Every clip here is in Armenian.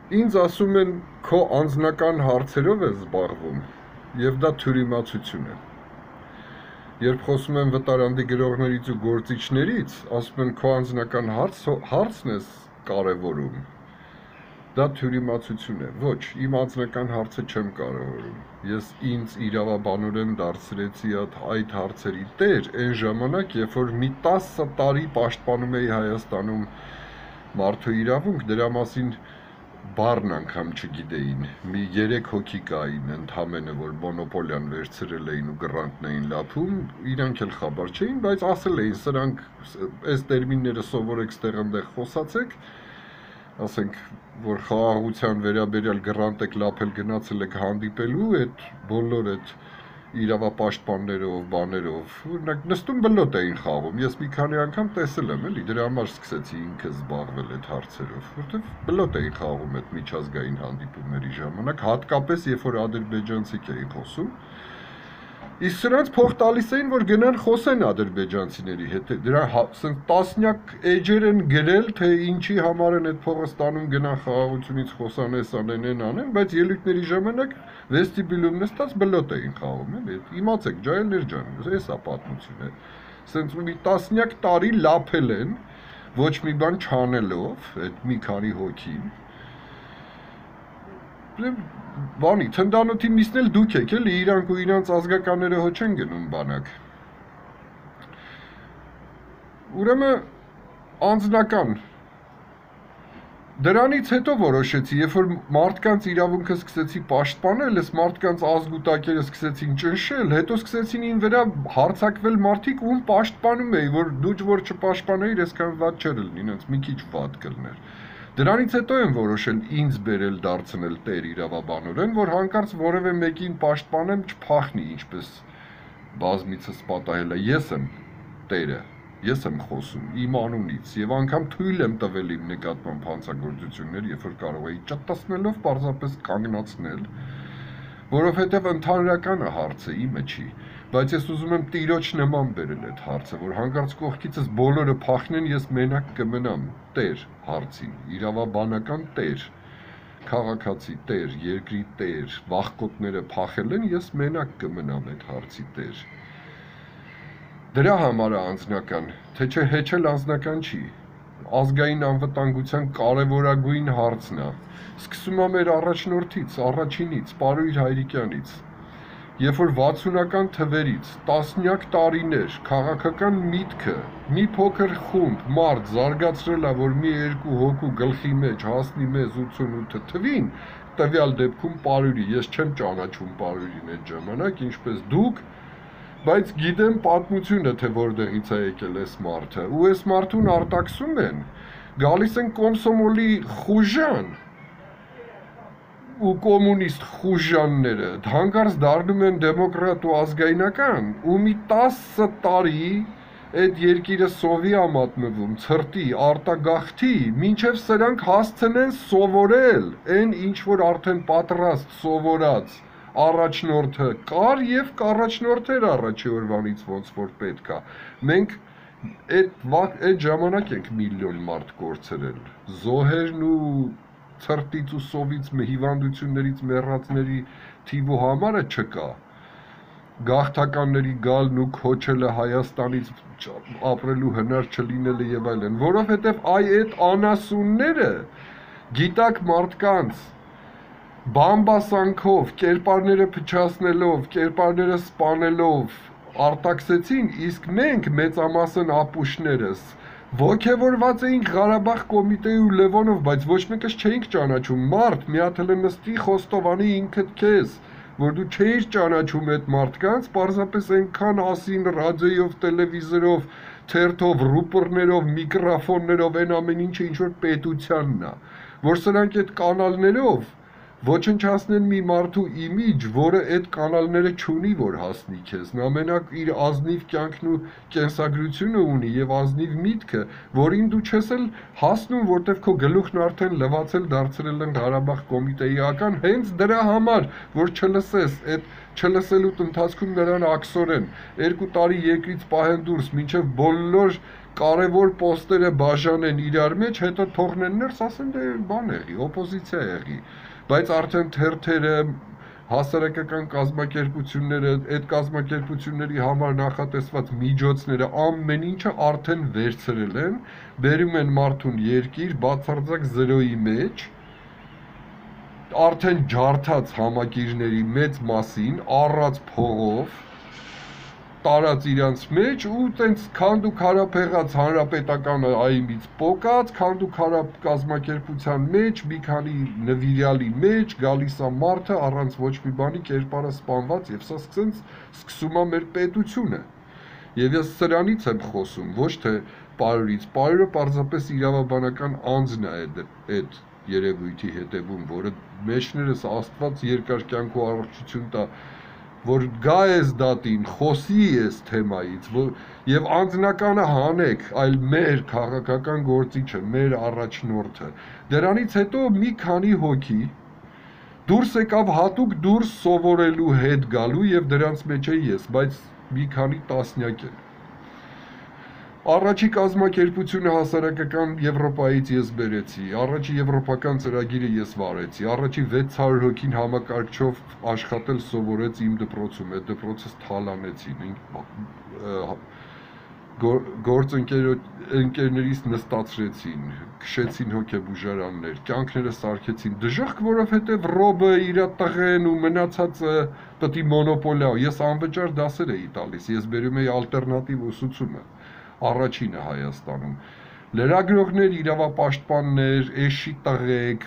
Ինձ ասում են քո անձնական հարցերով ես զբաղվում եւ դա թյուրիմացություն է։ Երբ խոսում են վտարանդի գրողներից ու գործիչներից, ասում են քո անձնական հարցն ես կարևորում։ Դա թյուրիմացություն է։ Ոչ, իմ անձնական հարցը չեմ կարևորում։ Ես ինձ իրավաբանորեն դարձրեցի այդ հարցերի տեր այն ժամանակ, երբ որ մի 10 տարի պաշտպանում էի Հայաստանում մարդու իրավունք, դրա մասին բառն անգամ չգիտեին, մի 3 հոգի կային ընդամենը, որ մոնոպոլիան վերցրել էին ու գրանտն էին լափում, իրանք էլ խաբար չէին, բայց ասել էին, սրանք այս տերմինները սովորեք ստեղ ընդեղ խոսացեք, ասենք, որ խաղաղության վերաբերյալ գրանտ եք լափել, գնացել եք հանդիպելու, այդ բոլոր այդ իրավապաշտպաններով, բաներով, օրինակ նստում բլոտ էին խաղում, ես մի քանի անգամ տեսել եմ, էլի, դրա համար սկսեցի ինքը զբաղվել այդ հարցերով, որտեվ բլոտ էին խաղում այդ միջազգային հանդիպումների ժամանակ, հատկապես երբ որ ադրբեջանցիք էին խոսում, իսկ սրանց փող տալիս էին, որ գնան խոսեն ադրբեջանցիների հետ, դրա տասնյակ էջեր են գրել, թե ինչի համար են այդ փողը ստանում, գնան խաղաղությունից խոսան, այս անեն, այն անեն, բայց ելույթների ժամանակ վեստիբյուլում նստած բլոտ էին խաղում, էլի, իմացեք, ջահելներ ջան, էսա պատմությունը, սենց մի տասնյակ տարի լափել են, ոչ մի բան չանելով, այդ մի քանի հոգին, բանի, թնդանոթի միսն էլ դուք եք, էլի, իրանք ու իրանց ազգականները հո չեն գնում բանակ։ Ուրեմն անձնական դրանից հետո որոշեցի, երբ որ մարդկանց իրավունքը սկսեցի պաշտպանել, այս մարդկանց ազգուտակերը սկսեցին ճնշել, հետո սկսեցին ին վրա հարձակվել մարդիկ, ում պաշտպանում էի, որ դու որ չպաշտպանեիր, այսքան վատ չէր լինի, ինձ մի քիչ վատ կլներ։ Դրանից հետո եմ որոշել ինձ բերել դարձնել տեր իրավաբանորեն, որ հանկարծ որևէ մեկին պաշտպանեմ չփախնի, ինչպես բազմիցս պատահել է, ես եմ տերը, ես եմ խոսում իմ անունից եւ անգամ թույլ եմ տվել իմ նկատմամբ հանցագործություններ, երբ որ կարող էի ճտտասնելով պարզապես կանգնացնել, որովհետեւ ընդհանրականը հարցը իմը չի, բայց ես ուզում եմ տիրոջ նման բերել այդ հարցը, որ հանկարծ կողքիցս բոլորը փախնեն, ես մենակ կմնամ տեր հարցին, իրավաբանական տեր, քաղաքացի տեր, երկրի տեր, վախկոտները փախել են, ես մենակ կմնամ այդ հարցի տեր։ Դրա համար է անձնական, թե չէ հեչել անձնական չի, ազգային անվտանգության կարևորագույն հարցն է, սկսում է մեր առաջնորդից, առաջինից, Պարույր Հայրիկյանից, երբ որ 60-ական թվերից, տասնյակ տարիներ, քաղաքական միտքը, մի փոքր խումբ մարդ զարգացրել է, որ մի երկու հոգու գլխի մեջ հասնի մեզ 88 թվին, տվյալ դեպքում Պարույրի, ես չեմ ճանաչում Պարույրին այդ ժամանակ, ինչպես դուք, բայց գիտեմ պատմությունը, թե որտեղից է եկել այս մարդը, ու այս մարդուն արտաքսում են, գալիս են կոմսոմոլի խուժան, ու կոմունիստ խուժանները հանկարծ դառնում են դեմոկրատ ու ազգայնական ու մի 10 տարի այդ երկիրը սովի է մատնվում, ցրտի, արտագաղթի, մինչև սրանք հասցնեն սովորել այն ինչ որ արդեն պատրաստ սովորած առաջնորդը կար եւ կառաջնորդեր առաջի օրվանից ոնց որ պետք է։ Մենք այդ ժամանակ ենք միլիոն մարդ կորցրել, զոհերն ու ցրտից ու սովից հիվանդություններից մեռածների թիվու համարը չկա, գաղթականների գալն ու քոչելը Հայաստանից ապրելու հնար չլինելը եւ այլն, որովհետեւ այդ անասունները գիտակ մարդկանց բամբասանքով, կերպարները փչացնելով, կերպարները սպանելով արտաքսեցին, իսկ մենք մեծամասն ապուշներս ոգևորված էինք Ղարաբաղ կոմիտեի ու Լևոնով, բայց ոչ մեկս չէինք ճանաչում, մարդ մի հատ էլ նստի խոստովանի ինքդ քեզ, որ դու չէիր ճանաչում այդ մարդկանց, պարզապես այնքան ասին ռադիոյով, տելևիզորով, թերթով, ռուպորներով, միկրոֆոններով, այն ամեն ինչը ինչ որ պետությանն է, որ սրանք այդ կանալներով ոչնչացնեն մի մարդու իմիջ, որը այդ կանալները չունի, որ հասնի քեզ, նա մենակ իր ազնիվ կյանքն ու կենսագրությունը ունի եւ ազնիվ միտքը, որին դու չես էլ հասնում, որտեվ քո գլուխն արդեն լվացել դարձրել են Ղարաբաղ կոմիտեիական, հենց դրա համար, որ չլսես, այդ չլսելուց ընթացքում նրան աքսորեն 2 տարի երկրից պահեն դուրս, մինչև բոլոր կարևոր պոստերը բաժանեն իրար մեջ, հետո թողնեն ներս, ասեն դե բան եղի, օպոզիցիա եղի, բայց արդեն թերթերը, հասարակական կազմակերպությունները, այդ կազմակերպությունների համար նախատեսված միջոցները ամեն ինչը արդեն վերցրել են, բերում են մարդուն երկիր բացարձակ զրոյի մեջ, արդեն ջարդած համակիրների մեծ մասին, առած փողով, տարած իրանց մեջ ու տենց քանդ ու քարափեղած հանրապետականը այմից պոկած, քանդ ու քարափ կազմակերպության մեջ, մի քանի նվիրյալի մեջ գալիս է մարդը առանց ոչ մի բանի կերպարը սպանված եւ սա սկսում է մեր պետությունը։ Եվ ես սրանից եմ խոսում, ոչ թե պարուրից, պարուրը պարզապես իրավաբանական անձն է այդ երևույթի հետևում, որը մեջներս Աստված երկար կյանք ու առողջություն տա, որ գա ես դատին, խոսի ես թեմայից, եւ անձնականը հանեք, այլ մեր քաղաքական գործիչը, մեր առաջնորդը։ Դրանից հետո մի քանի հոգի դուրս եկավ հատուկ դուրս սովորելու հետ գալու եւ դրանց մեջ էի ես, բայց մի քանի տասնյակ է։ Առաջի կազմակերպությունը հասարակական Եվրոպայից ես բերեցի, առաջի եվրոպական ծրագիրը ես վարեցի, առաջի 600 հոգին համակարգչով աշխատել սովորեց իմ դպրոցում, այդ դպրոցս թալանեցին, գործընկերներից նստացրեցին, քշեցին հոգեբուժարաններ, կյանքները սարքեցին, դժոխք, որովհետև ռոբը իր տղեն ու մնացածը պետք է մոնոպոլիա, ես անվճար դասեր էի տալիս, ես բերում էի ալտերնատիվ ուսուցումը, առաջինը Հայաստանում, լրագրողներ, իրավապաշտպաններ, էշի տղեկ,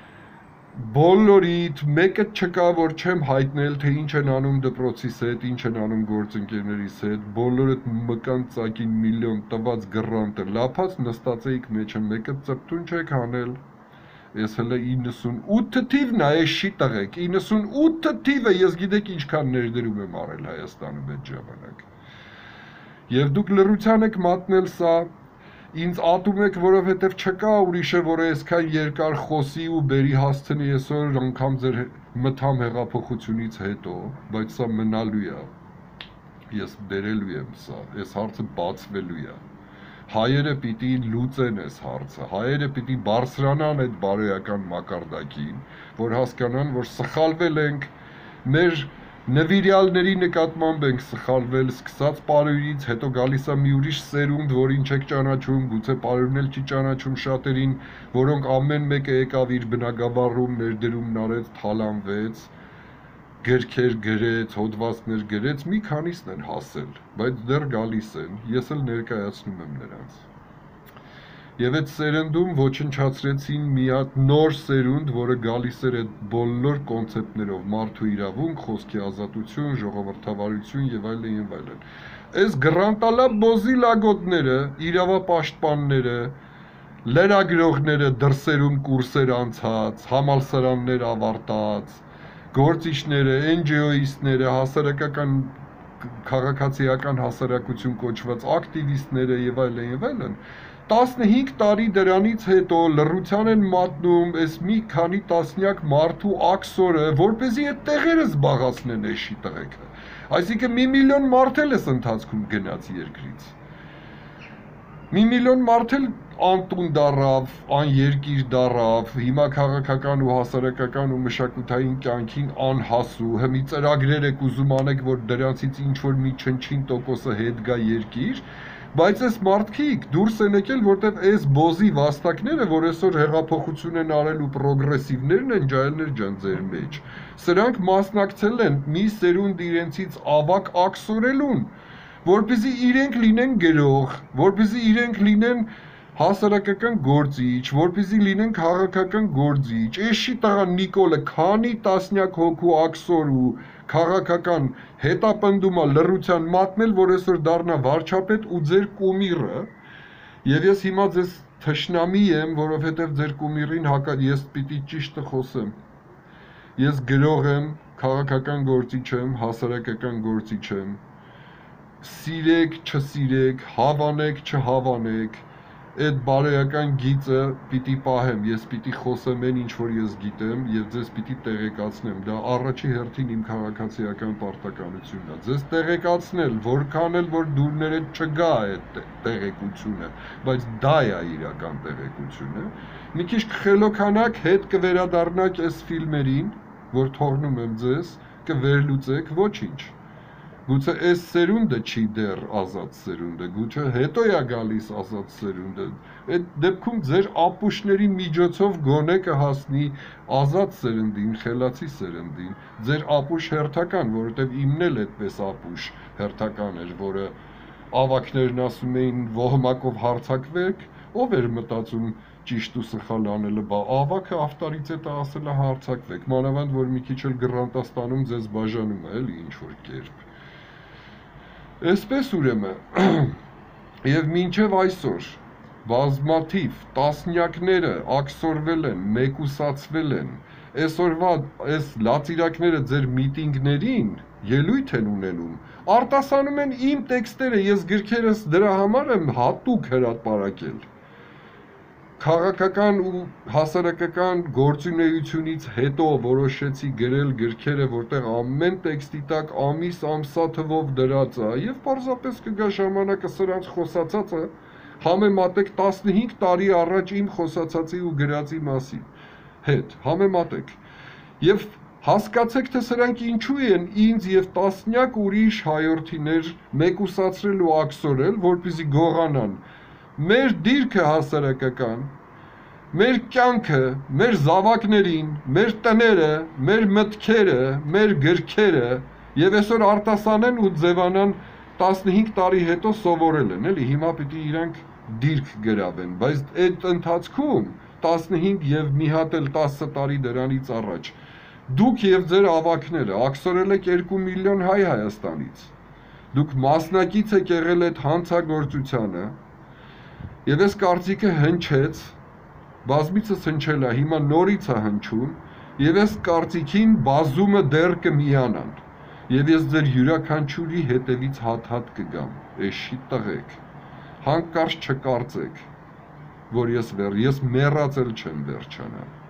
բոլորիդ մեկը չկա, որ չեմ հայտնել, թե ինչ են անում դպրոցիս հետ, ինչ են անում գործընկերներիս հետ, բոլորդ մկան ծակին միլիոն տված գրանտը լափած նստած էիք մեջը, մեկը ծրտուն չեք հանել, ես հլը 98 թիվն է, էշի տղեկ, 98 թիվը ես գիտեք ինչքան ներդրում եմ արել Հայաստանում այդ ժամանակ։ Եվ դուք լռության եք մատնել սա, ինձ ատում եք, որովհետև չկա ուրիշը, որ այսքան երկար խոսի ու բերի հասցնի այսօր անգամ ձեր մթամ հեղափոխությունից հետո, բայց սա մնալու է, ես բերելու եմ սա, այս հարցը բացվելու է, հայերը պիտի լուծեն այս հարցը, հայերը պիտի բարձրանան այդ բարոյական մակարդակին, որ հասկանան, որ սխալվել ենք, մեր նվիրյալների նկատմամբ ենք սխալվել, սկսած պարուրից, հետո գալիս է մի ուրիշ սերունդ, որին չեք ճանաչում, գուցե պարուրն էլ չի ճանաչում շատերին, որոնք ամեն մեկը եկավ իր բնակավարում, ներդրումն արեց, թալանվեց, գրքեր գրեց, հոդվածներ գրեց, մի քանիսն են հասել, բայց դեռ գալիս են, ես էլ ներկայացնում եմ նրանց։ Եվ այդ սերնդում ոչնչացրեցին մի հատ նոր սերունդ, որը գալիս էր այդ բոլոր կոնցեպտներով, մարդու իրավունք, խոսքի ազատություն, ժողովրդավարություն եւ այլն եւ այլն։ Այս գրանտալա բոզի լագոտները, իրավապաշտպանները, լրագրողները դրսերում կուրսեր անցած, համալսարաններ ավարտած, գործիչները, NGO-իստները, հասարակական քաղաքացիական հասարակություն կոչված ակտիվիստները եւ այլն 15 տարի դրանից հետո լռության են մատնում այս մի քանի տասնյակ մարդու աքսորը, որպեսզի այդ տեղերը զբաղացնեն էշի տղեկը։ Այսինքն 1 միլիոն մարդ էլ էս ընթացքում գնաց երկրից։ 1 միլիոն մարդ էլ անտուն դառավ, աներկիր դառավ, հիմա քաղաքական ու հասարակական ու մշակութային կյանքին անհասու, հմի ծրագրեր եք ուզում անեք, որ դրանցից ինչ-որ մի չնչին տոկոսը հետ գա երկիր, բայց այս մարդիկ դուրս են եկել, որտեվ այս բոզի վաստակները, որ այսօր հեղափոխություն են արել ու պրոգրեսիվներն են ջայլներ ջան ձեր մեջ, սրանք մասնակցել են մի սերունդ իրենցից ավակ աքսորելուն, որպեսզի իրենք լինեն գրող, որպեսզի իրենք լինեն հասարակական գործիչ, որպեսզի լինեն քաղաքական գործիչ, էշի տղա Նիկոլը քանի տասնյակ հոգու աքսոր ու քաղաքական հետապնդումա լռության մատնել, որ այսօր դառնա վարչապետ ու ձեր կումիրը, եւ ես հիմա ձեզ թշնամի եմ, որովհետեւ ձեր կումիրին ես պիտի ճիշտը խոսեմ։ Ես գրող եմ, քաղաքական գործիչ եմ, հասարակական գործիչ եմ։ Սիրեք, չսիրեք, հավանեք, չհավանեք, այդ բարոյական գիծը պիտի պահեմ, ես պիտի խոսեմ այն ինչ որ ես գիտեմ եւ ձեզ պիտի տեղեկացնեմ, դա առաջի հերթին իմ քաղաքացիական պարտականությունն է, ձեզ տեղեկացնել, որքան էլ որ դուրներդ չգա այդ տեղեկությունը, բայց դա է իրական տեղեկությունը, մի քիչ կխելոքանաք, հետ կվերադառնաք այս ֆիլմերին, որ թողնում եմ ձեզ, կվերլուծեք, ոչինչ Գուցե այս սերունդը չի դեռ ազատ սերունդը, գուցե հետո է գալիս ազատ սերունդը, այդ դեպքում ձեր ապուշների միջոցով գոնե կհասնի ազատ սերնդին, խելացի սերնդին, ձեր ապուշ հերթական, որովհետև իմն էլ այդպես ապուշ հերթական էր, որը ավակներն ասում էին ոհմակով հարցակվեք, ով էր մտածում ճիշտ ու սխալ անելը, բա ավակը ավտորիտետը ասել է հարցակվեք, մանավանդ որ մի քիչ էլ Գրանտաստանում ձեզ բաժանում է, էլի ինչ-որ կերպ Այսպես ուրեմն, և մինչև այսօր բազմաթիվ տասնյակները աքսորվել են, մեկուսացվել են, այսօրվա այս լացիրակները ձեր միտինգներին ելույթ են ունենում, արտասանում են իմ տեքստերը, ես գրքերս դրա համար եմ հատուկ հրապարակել Քաղաքական ու հասարակական գործունեությունից հետո որոշեցի գրել գրքերը, որտեղ ամեն տեքստի տակ ամիս ամսա թվով դրած է եւ պարզապես կգա ժամանակը սրանց խոսացածը համեմատեք 15 տարի առաջ իմ խոսացածի ու գրածի մասին հետ համեմատեք եւ հասկացեք թե սրանք ինչու են ինձ եւ տասնյակ ուրիշ հայրենիներ մեկուսացրել ու աքսորել որպեսզի գողանան Մեր դիրքը հասարակական, մեր կյանքը, մեր զավակներին, մեր տները, մեր մտքերը, մեր գրքերը եւ այսօր արտասանեն ու ձևանան 15 տարի հետո սովորել են, էլի հիմա պիտի իրանք դիրք գրավեն, բայց այդ ընթացքում 15 եւ մի հատ էլ 10 տարի դրանից առաջ դուք եւ ձեր ավակները աքսորել եք 2 միլիոն հայ Հայաստանից, դուք մասնակից եք եղել այդ հանցագործությանը Եվ այս կարծիքը հնչեց, բազմիցս հնչել է, հիմա նորից է հնչում, եւ այս կարծիքին բազումը դեռ կմիանան, եւ ես ձեր յուրաքանչյուրի հետևից հատ-հատ կգամ, էշի տղեկ, հանկարծ չկարծեք, որ ես մեռած էլ չեմ վերջանա։